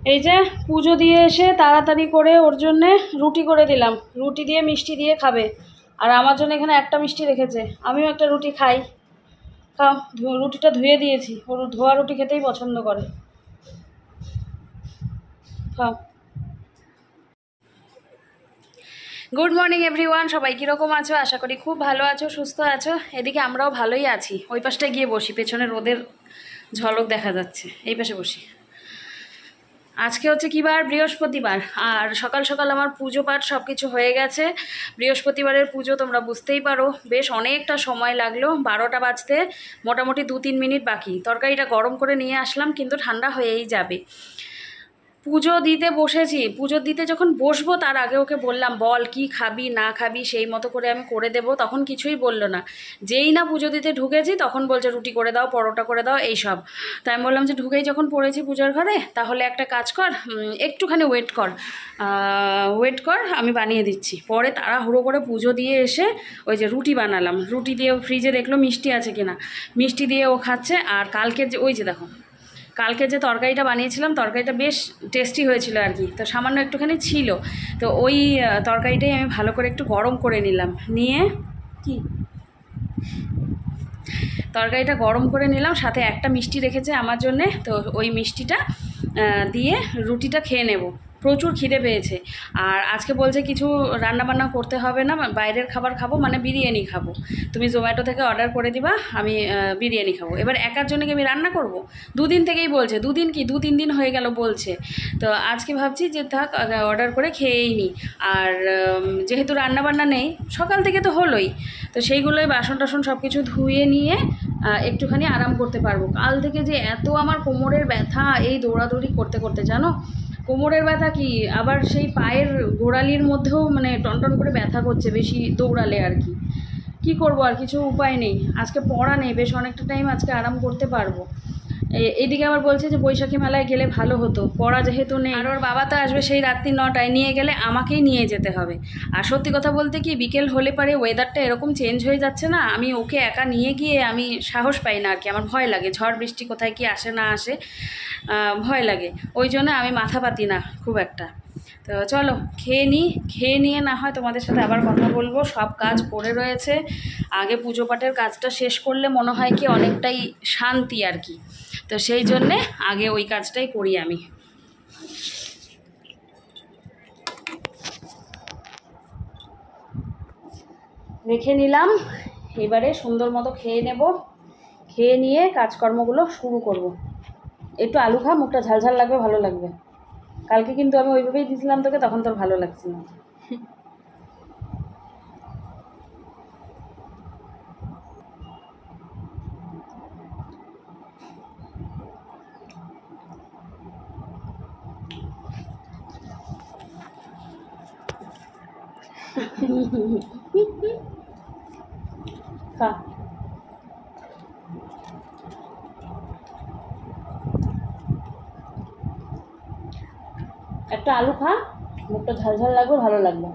এই যে পুজো দিয়ে এসে তাড়াতাড়ি করে ওর জন্যে রুটি করে দিলাম, রুটি দিয়ে মিষ্টি দিয়ে খাবে। আর আমার জন্য এখানে একটা মিষ্টি রেখেছে, আমিও একটা রুটি খাই। খাও, রুটিটা ধুয়ে দিয়েছি, ওর ধোয়া রুটি খেতেই পছন্দ করে। খাও। গুড মর্নিং এভরিওয়ান, সবাই কীরকম আছো? আশা করি খুব ভালো আছো, সুস্থ আছো। এদিকে আমরাও ভালোই আছি। ওই পাশটায় গিয়ে বসি, পেছনে রোদের ঝলক দেখা যাচ্ছে, এই পাশে বসি। আজকে হচ্ছে কী বার? বৃহস্পতিবার। আর সকাল সকাল আমার পুজো পাঠ সব কিছু হয়ে গেছে। বৃহস্পতিবারের পুজো তোমরা বুঝতেই পারো, বেশ অনেকটা সময় লাগলো। 12টা বাজতে মোটামুটি 2-3 মিনিট বাকি। তরকারিটা গরম করে নিয়ে আসলাম, কিন্তু ঠান্ডা হয়েই যাবে। পুজো দিতে বসেছি, পুজো দিতে যখন বসবো তার আগে ওকে বললাম, বল কি খাবি না খাবি, সেই মতো করে আমি করে দেবো। তখন কিছুই বললো না। যেই না পুজো দিতে ঢুকেছি তখন বলছে রুটি করে দাও, পরোটা করে দাও, এইসব। তাই আমি বললাম যে ঢুকেই যখন পড়েছি পূজার ঘরে, তাহলে একটা কাজ কর, একটুখানি ওয়েট কর, আমি বানিয়ে দিচ্ছি। পরে তাড়াহুড়ো করে পুজো দিয়ে এসে ওই যে রুটি বানালাম। রুটি দিয়ে ফ্রিজে দেখলো মিষ্টি আছে কিনা, মিষ্টি দিয়ে ও খাচ্ছে। আর কালকে যে ওই যে দেখো, কালকে যে তরকারিটা বানিয়েছিলাম, তরকারিটা বেশ টেস্টি হয়েছিল আর কি। তো সামান্য একটুখানি ছিল, তো ওই তরকারিটাই আমি ভালো করে একটু গরম করে নিলাম। নিয়ে তরকারিটা গরম করে নিলাম, সাথে একটা মিষ্টি রেখেছে আমার জন্যে। তো ওই মিষ্টিটা দিয়ে রুটিটা খেয়ে নেব। প্রচুর খিদে পেয়েছে। আর আজকে বলছে কিছু রান্নাবান্না করতে হবে না, বাইরের খাবার খাবো, মানে বিরিয়ানি খাবো। তুমি জোম্যাটো থেকে অর্ডার করে দিবা, আমি বিরিয়ানি খাবো। এবার একার জন্য কি আমি রান্না করব? দুদিন থেকেই বলছে, 2-3 দিন হয়ে গেল বলছে। তো আজকে ভাবছি যে থাক, অর্ডার করে খেয়েই নিই। আর যেহেতু রান্নাবান্না নেই, সকাল থেকে তো হলোই, তো সেইগুলোই বাসন টাসন সব কিছু ধুয়ে নিয়ে একটুখানি আরাম করতে পারবো। কাল থেকে যে এত আমার কোমরের ব্যথা, এই দৌড়াদৌড়ি করতে করতে, জানো, কোমরের ব্যথা কি, আবার সেই পায়ের গোড়ালির মধ্যেও মানে টনটন করে ব্যথা করছে বেশি দৌড়ালে আর কি। কী করবো, আর কিছু উপায় নেই। আজকে পড়া নেই, বেশ অনেকটা টাইম আজকে আরাম করতে পারবো। এইদিকে আবার বলছে যে বৈশাখী মেলায় গেলে ভালো হতো, পড়া যেহেতু নেই। আর ওর বাবা তো আসবে সেই রাত্রি 9টায়, নিয়ে গেলে আমাকেই নিয়ে যেতে হবে। আর সত্যি কথা বলতে কি, বিকেল হলে পারে ওয়েদারটা এরকম চেঞ্জ হয়ে যাচ্ছে না, আমি ওকে একা নিয়ে গিয়ে আমি সাহস পাই না আর কি। আমার ভয় লাগে, ঝড় বৃষ্টি কোথায় কি আসে না আসে, ভয় লাগে। ওই জন্য আমি মাথা পাতি না খুব একটা। তো চলো খেয়ে নিই, খেয়ে নিয়ে না হয় তোমাদের সাথে আবার কথা বলবো। সব কাজ পড়ে রয়েছে, আগে পুজো পাঠের কাজটা শেষ করলে মনে হয় কি অনেকটাই শান্তি আর কি। তো সেই জন্যে আগে ওই কাজটাই করি আমি। রেখে নিলাম, এবারে সুন্দর মতো খেয়ে নেব। খেয়ে নিয়ে কাজকর্মগুলো শুরু করব। একটু আলু খা, মুখটা ঝালঝাল লাগবে, ভালো লাগবে। কালকে কিন্তু আমি ওইভাবেই দিয়েছিলাম তোকে, তখন তোর ভালো লাগছে না। খা, একটা আলু খা, মুখটা ঝালঝাল লাগবে, ভালো লাগবে।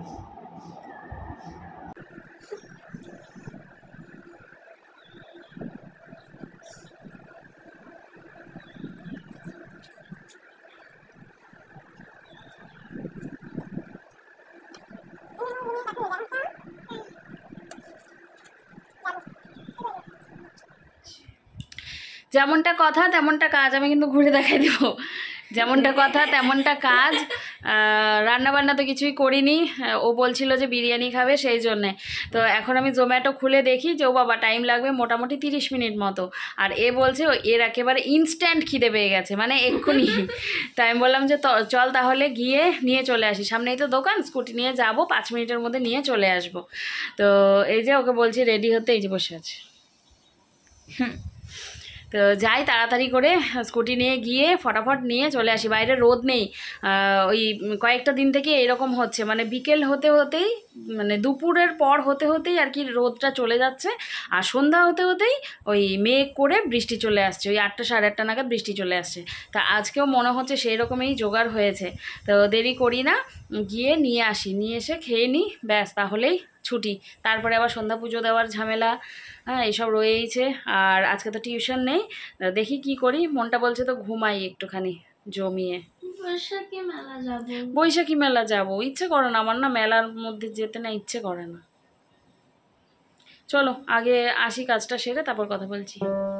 যেমনটা কথা তেমনটা কাজ, আমি কিন্তু ঘুরে দেখাই দেবো। যেমনটা কথা তেমনটা কাজ। রান্নাবান্না তো কিছুই করিনি, ও বলছিল যে বিরিয়ানি খাবে, সেই জন্যে। তো এখন আমি জোম্যাটো খুলে দেখি যে ও বাবা টাইম লাগবে মোটামুটি 30 মিনিট মতো। আর এ বলছে এর একেবারে ইনস্ট্যান্ট খিদে পেয়ে গেছে, মানে এক্ষুনি। তাই আমি বললাম যে চল তাহলে গিয়ে নিয়ে চলে আসি, সামনেই তো দোকান, স্কুটি নিয়ে যাব, 5 মিনিটের মধ্যে নিয়ে চলে আসবো। তো এই যে ওকে বলছি রেডি হতে, এই যে বসে আছে। তো যাই তাড়াতাড়ি করে, স্কুটি নিয়ে গিয়ে ফটাফট নিয়ে চলে আসি। বাইরে রোদ নেই, ওই কয়েকটা দিন থেকে এরকম হচ্ছে, মানে বিকেল হতে হতেই, মানে দুপুরের পর হতে হতেই আর কি রোদটা চলে যাচ্ছে। আর সন্ধ্যা হতে হতেই ওই মেঘ করে বৃষ্টি চলে আসছে, ওই 8টা 8:30 নাগাদ বৃষ্টি চলে আসছে। তা আজকেও মনে হচ্ছে সেই রকমই জোগাড় হয়েছে। তো দেরি করি না, গিয়ে নিয়ে আসি, নিয়ে এসে খেয়ে নিই, ব্যাস তাহলেই ছুটি। তারপরে আবার সন্ধ্যা পুজো দেওয়ার ঝামেলা, হ্যাঁ এইসব রয়েইছে। আর আজকে তো টিউশন নেই, দেখি কি করি। মনটা বলছে তো ঘুমাই একটুখানি জমিয়ে। বৈশাখী মেলা যাব, ইচ্ছে করে না আমার, না মেলার মধ্যে যেতে না ইচ্ছে করে না। চলো আগে আসি, কাজটা সেরে তারপর কথা বলছি।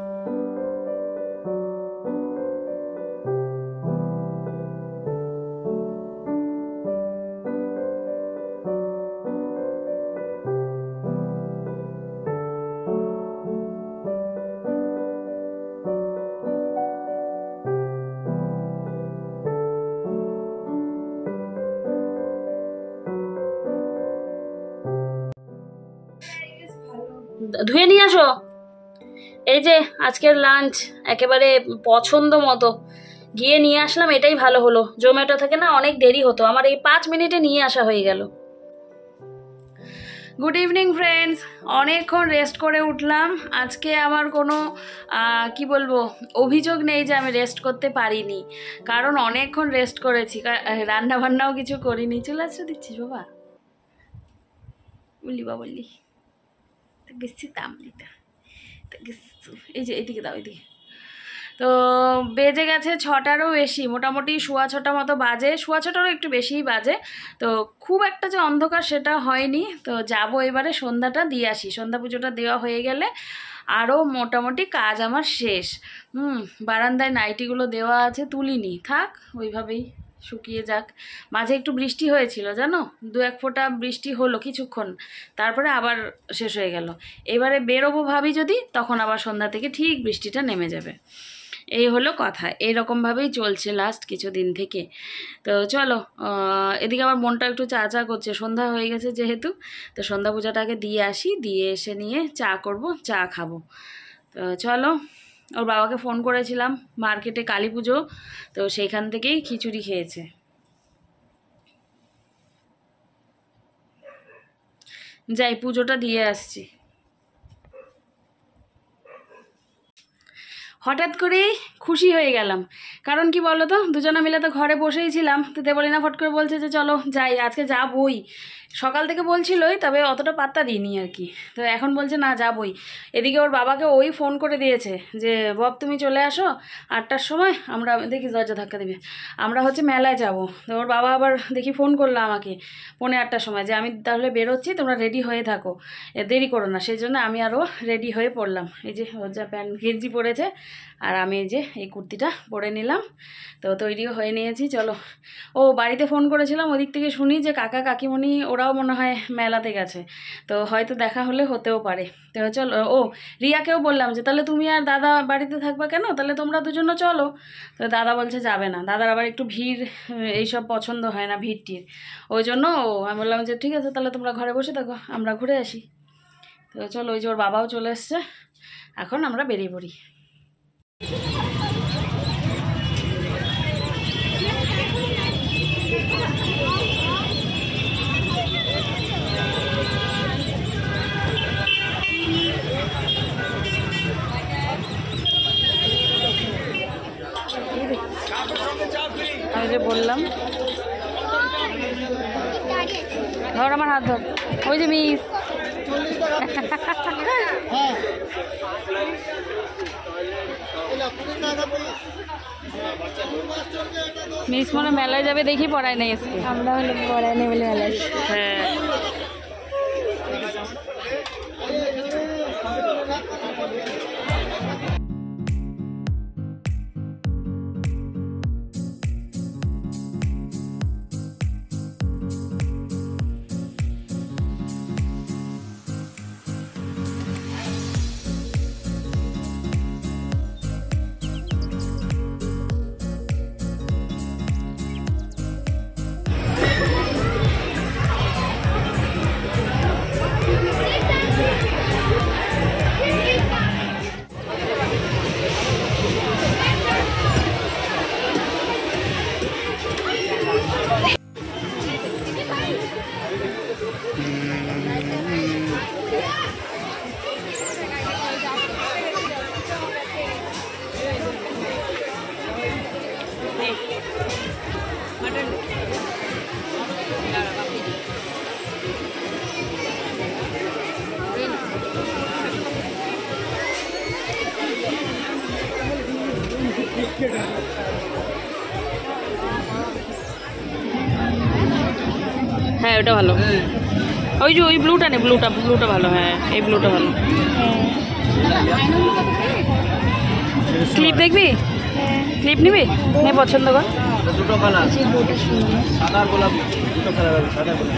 ধুয়ে নিয়ে আসো। এই যে আজকের লাঞ্চ একেবারে পছন্দ মতো গিয়ে নিয়ে আসলাম, এটাই ভালো হলো। জোম্যাটো থেকে না অনেক দেরি হতো, আমার এই 5 মিনিটে নিয়ে আসা হয়ে গেল। গুড ইভিনিং ফ্রেন্ডস, অনেকক্ষণ রেস্ট করে উঠলাম। আজকে আমার কোনো কি বলবো অভিযোগ নেই যে আমি রেস্ট করতে পারিনি, কারণ অনেকক্ষণ রেস্ট করেছি, রান্না বান্নাও কিছু করিনি। চলে আসতে দিচ্ছিস বাবা, বললি বা বললি গেছি তামলিটা, এই যে এইদিকে দাও, এইদিকে। তো বেজে গেছে 6টারও বেশি, মোটামুটি 6:15 মতো বাজে, 6:15টারও একটু বেশিই বাজে। তো খুব একটা যে অন্ধকার সেটা হয়নি। তো যাব এবারে সন্ধ্যাটা দিয়ে আসি, সন্ধ্যা পুজোটা দেওয়া হয়ে গেলে আরও মোটামুটি কাজ আমার শেষ। বারান্দায় নাইটিগুলো দেওয়া আছে, তুলিনি, থাক ওইভাবেই শুকিয়ে যাক। মাঝে একটু বৃষ্টি হয়েছিল জানো, 2-1 ফোঁটা বৃষ্টি হলো কিছুক্ষণ, তারপরে আবার শেষ হয়ে গেল। এবারে বেরোবো ভাবি যদি, তখন আবার সন্ধ্যা থেকে ঠিক বৃষ্টিটা নেমে যাবে। এই হলো কথা, এইরকমভাবেই চলছে লাস্ট কিছুদিন থেকে। তো চলো, এদিকে আমার মনটা একটু চা চা করছে, সন্ধ্যা হয়ে গেছে যেহেতু। তো সন্ধ্যা পূজাটাকে দিয়ে আসি, দিয়ে এসে নিয়ে চা করব, চা খাবো। তো চলো, ওর বাবাকে ফোন করেছিলাম, মার্কেটে কালী পুজো, তো সেইখান থেকেই খিচুড়ি খেয়েছে। যাই পুজোটা দিয়ে আসছি। হঠাৎ করেই খুশি হয়ে গেলাম, কারণ কি বলো তো, দুজনে মিলে তো ঘরে বসেই ছিলাম। তো দেবলীনা ফট করে বলছে যে চলো যাই, আজকে যাবই। সকাল থেকে বলছিলই, তবে অতটা পাত্তা দিইনি আর কি। তো এখন বলছে না যাবই। এদিকে ওর বাবাকে ওই ফোন করে দিয়েছে যে বব তুমি চলে আসো 8টার সময়, আমরা দেখি দরজা ধাক্কা দেবে, আমরা হচ্ছে মেলায় যাব। তো ওর বাবা আবার দেখি ফোন করলো আমাকে 8:45টার সময়, যে আমি তাহলে বেরোচ্ছি, তোমরা রেডি হয়ে থাকো, দেরি করো না। সেই জন্য আমি আরও রেডি হয়ে পড়লাম। এই যে ওর যা প্যান্ট গেঞ্জি পরেছে, আর আমি এই যে এই কুর্তিটা পরে নিলাম। তো তৈরিও হয়ে নিয়েছি, চলো। ও বাড়িতে ফোন করেছিলাম, ওদিক থেকে শুনি যে কাকা কাকিমণি ওরাও মনে হয় মেলাতে গেছে, তো হয়তো দেখা হলে হতেও পারে। তো চলো, ও রিয়াকেও বললাম যে তাহলে তুমি আর দাদা বাড়িতে থাকবা কেন, তাহলে তোমরা দুজনে চলো। তো দাদা বলছে যাবে না, দাদার আবার একটু ভিড় এইসব পছন্দ হয় না, ভিড় টির। ওই জন্য আমি বললাম যে ঠিক আছে তাহলে তোমরা ঘরে বসে থাকো, আমরা ঘুরে আসি। তো চলো, ওই যে ওর বাবাও চলে এসছে, এখন আমরা বেরিয়ে পড়ি। আমি যে বললাম, ধর আমার হাত ধর, ওই যে মিস মিস মনে মেলায় যাবে দেখি, পড়ায় নেই আজকে, আমরা হলে পড়ায় নেই বলে মেলায়। হ্যাঁ হ্যাঁ ওটা ভালো। ওই যে ওই ব্লুটা নে, ব্লুটা ব্লুটা ভালো। হ্যাঁ এই ব্লুটা ভালো। ক্লিপ দেখবি? ক্লিপ নিবি? নে পছন্দ কর। দুটো কালার, সাদা গোলাপি, দুটো কালার আছে, সাদা গোলাপি।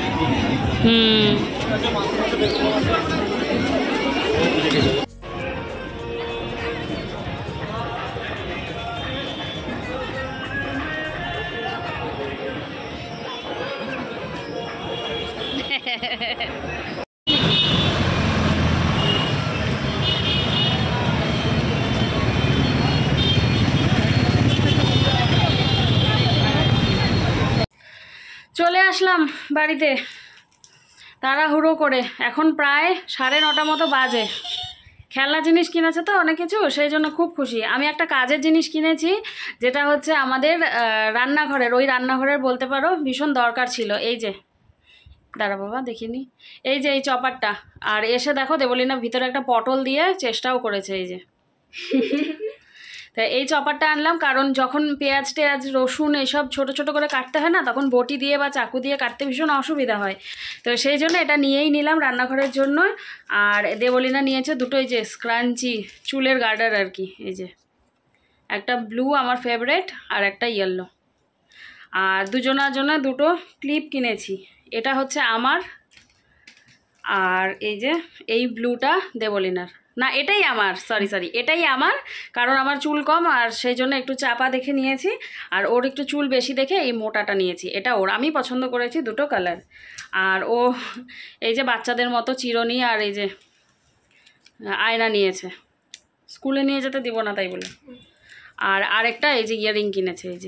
চলে আসলাম বাড়িতে তাড়াহুড়ো করে। এখন প্রায় 9:30 মতো বাজে। খেলনা জিনিস কিনেছে তো অনেক কিছু, সেই জন্য খুব খুশি। আমি একটা কাজের জিনিস কিনেছি, যেটা হচ্ছে আমাদের রান্নাঘরের, ওই রান্নাঘরের বলতে পারো ভীষণ দরকার ছিল। এই যে দাঁড়া বাবা দেখিনি, এই যে এই চপারটা। আর এসে দেখো দেবলীনা ভিতরে একটা পটল দিয়ে চেষ্টাও করেছে। এই যে তা এই চপারটা আনলাম, কারণ যখন পেঁয়াজ টেয়াজ রসুন এইসব ছোট ছোট করে কাটতে হয় না, তখন বটি দিয়ে বা চাকু দিয়ে কাটতে ভীষণ অসুবিধা হয়। তো সেই জন্য এটা নিয়েই নিলাম রান্নাঘরের জন্য। আর দেবলীনা নিয়েছে দুটো এই যে স্ক্রাঞ্চি চুলের গার্ডার আর কি। এই যে একটা ব্লু আমার ফেভারেট, আর একটা ইয়েলো। আর দুজনের জন্য দুটো ক্লিপ কিনেছি। এটা হচ্ছে আমার, আর এই যে এই ব্লুটা দেবলীনার। না এটাই আমার, সরি এটাই আমার, কারণ আমার চুল কম আর সেই জন্য একটু চাপা দেখে নিয়েছি। আর ওর একটু চুল বেশি দেখে এই মোটাটা নিয়েছি। এটা ওর, আমি পছন্দ করেছি দুটো কালার। আর ও এই যে বাচ্চাদের মতো চিরুনি আর এই যে আয়না নিয়েছে, স্কুলে নিয়ে যেতে দিব না তাই বলে। আর আরেকটা এই যে ইয়ারিং কিনেছে, এই যে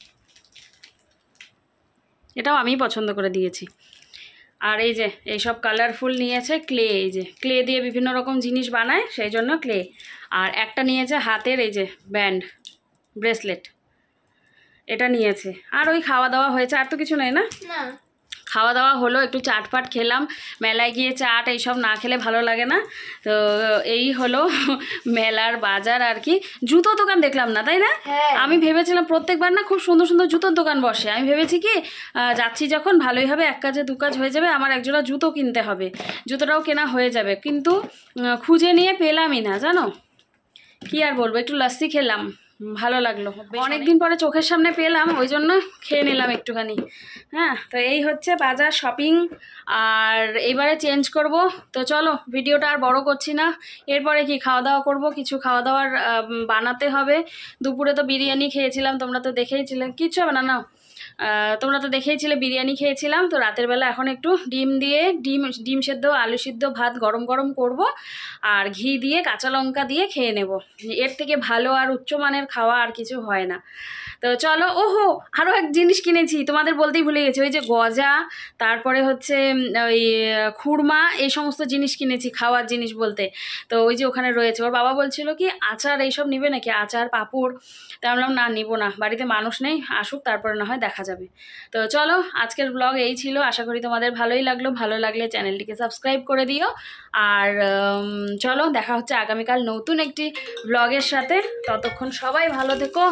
এটাও আমি পছন্দ করে দিয়েছি। আর এই যে এইসব কালারফুল নিয়েছে ক্লে, এই যে ক্লে দিয়ে বিভিন্ন রকম জিনিস বানায় সেই জন্য ক্লে। আর একটা নিয়েছে হাতের এই যে ব্যান্ড ব্রেসলেট, এটা নিয়েছে। আর ওই খাওয়া দাওয়া হয়েছে, আর তো কিছু নেই না। খাওয়া দাওয়া হলো, একটু চাটপাট খেলাম। মেলায় গিয়ে চাট এইসব না খেলে ভালো লাগে না। তো এই হলো মেলার বাজার আর কি। জুতো দোকান দেখলাম না, তাই না? আমি ভেবেছিলাম প্রত্যেকবার না খুব সুন্দর সুন্দর জুতোর দোকান বসে। আমি ভেবেছি কি যাচ্ছি যখন ভালোই হবে, এক কাজে দু কাজ হয়ে যাবে, আমার একজোড়া জুতো কিনতে হবে, জুতোটাও কেনা হয়ে যাবে। কিন্তু খুঁজে নিয়ে পেলামই না, জানো কি আর বলবো। একটু লস্যি খেলাম, ভালো লাগলো। অনেকদিন পরে চোখের সামনে পেলাম, ওই জন্য খেয়ে নিলাম একটুখানি। হ্যাঁ তো এই হচ্ছে বাজার শপিং। আর এইবারে চেঞ্জ করব। তো চলো ভিডিওটা আর বড় করছি না। এরপরে কি খাওয়া দাওয়া করব, কিছু খাওয়া দাওয়ার বানাতে হবে। দুপুরে তো বিরিয়ানি খেয়েছিলাম, তোমরা তো দেখেইছিলে। কিচ্ছু হবে না, নাও তোমরা তো দেখেইছিলে বিরিয়ানি খেয়েছিলাম। তো রাতের বেলা এখন একটু ডিম সেদ্ধ আলু সিদ্ধ ভাত গরম গরম করব, আর ঘি দিয়ে কাঁচা লঙ্কা দিয়ে খেয়ে নেব। এর থেকে ভালো আর উচ্চমানের খাওয়া আর কিছু হয় না। তো চলো। ওহো আরও এক জিনিস কিনেছি, তোমাদের বলতেই ভুলে গেছি। ওই যে গজা, তারপরে হচ্ছে ওই খুরমা, এই সমস্ত জিনিস কিনেছি, খাওয়ার জিনিস বলতে। তো ওই যে ওখানে রয়েছে। ওর বাবা বলছিল কি আচার এইসব নিবে নাকি, আচার পাঁপড়। তা আমি বললাম না নিব না, বাড়িতে মানুষ নেই, আসুক তারপরে না হয় দেখা যাবে। তো চলো আজকের ব্লগ এই ছিল। আশা করি তোমাদের ভালোই লাগলো। ভালো লাগলে চ্যানেলটিকে সাবস্ক্রাইব করে দিও। আর চলো দেখা হচ্ছে আগামীকাল নতুন একটি ব্লগের সাথে। ততক্ষণ সবাই ভালো থেকো।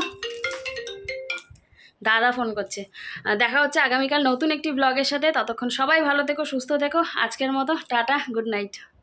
দাদা ফোন করছে। দেখা হচ্ছে আগামীকাল নতুন একটি ব্লগের সাথে। ততক্ষণ সবাই ভালো থেকো, সুস্থ থেকো। আজকের মতো টাটা, গুড নাইট।